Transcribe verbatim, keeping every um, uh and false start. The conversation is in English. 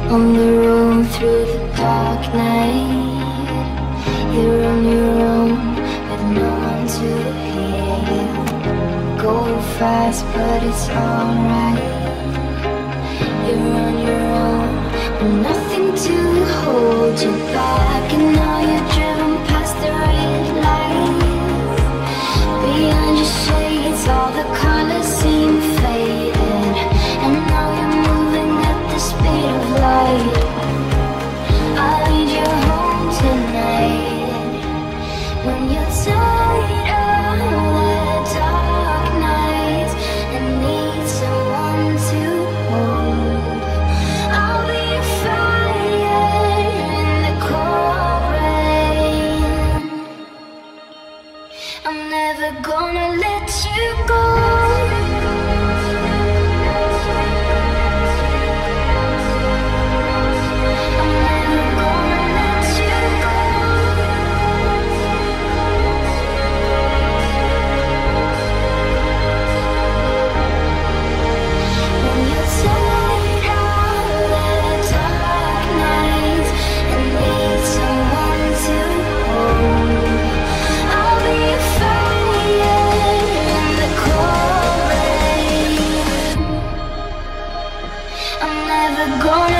On the road through the dark night, you're on your own with no one to hear you. Go fast but it's alright. You're on your own with nothing to hold you back. And now you're driven past the red lights. Behind your shades all the colors seem faded, and now you're moving at the speed of light. I'll lead you home tonight. When you're tired of the dark nights and need someone to hold, I'll be a fire in the cold rain. I'm never gonna let you go. I'm never gonna